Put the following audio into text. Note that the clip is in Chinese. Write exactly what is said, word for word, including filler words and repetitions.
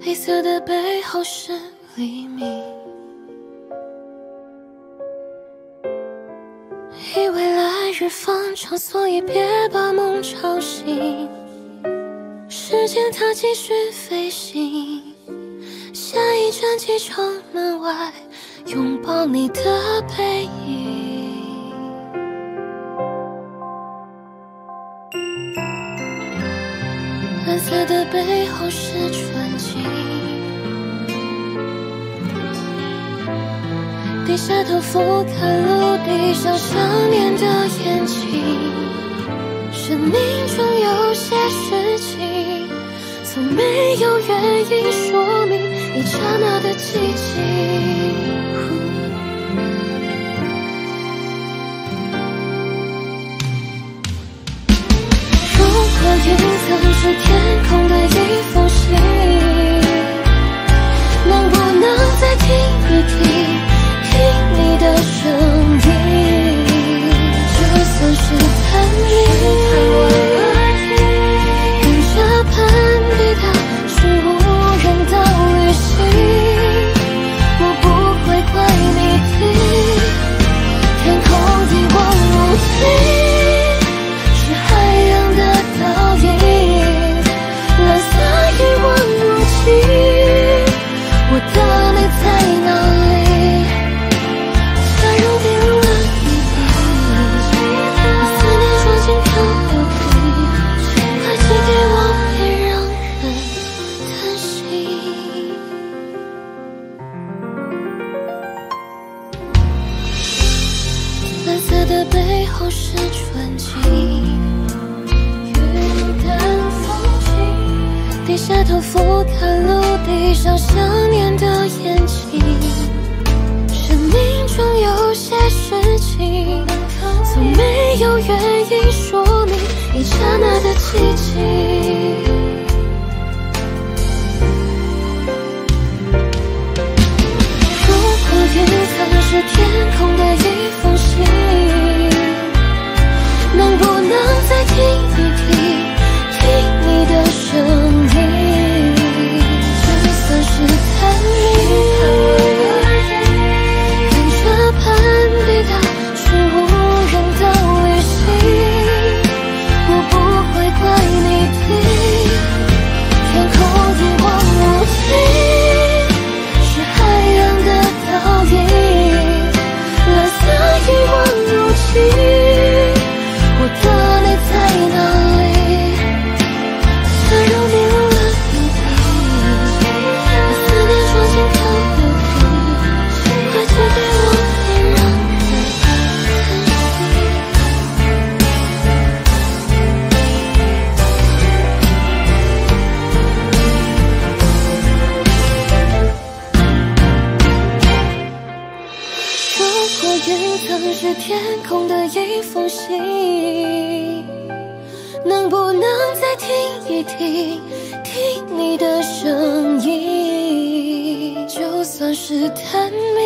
黑色的背后是黎明，以为来日方长，所以别把梦吵醒。时间它继续飞行，下一站机场门外，拥抱你的背影。蓝色的背后是纯净，低下头俯瞰陆地上想念的眼睛。生命中有些事情，从没有原因说明一刹那的寂静。如果云层是天空的一封信，能不能再听一听，听你的声音？就算是探秘，跟着攀比它是无人岛旅行，我不会怪你听，天空一望无际。我的你在哪里？假如跌入了雨滴，把思念装进漂流瓶，快寄给我，别让人担心。蓝色的背后是纯净，云淡风轻，低下头俯瞰陆地上想念的眼睛。生命中有些事情，从没有原因说明一刹那的寂静。如果云层是天空的一封信，能不能再听一听，听你的声音？就算是探秘，跟着攀比它是无人岛旅行，我不会怪你听，天空一望无际，是海洋的倒影，蓝色一望无际。我的你在哪里？假如跌入了雨滴，把思念装进漂流瓶，快寄给我，别让人担心。如果云层是天空的一封信，能不能再听一听，听你的声音？就算是探秘。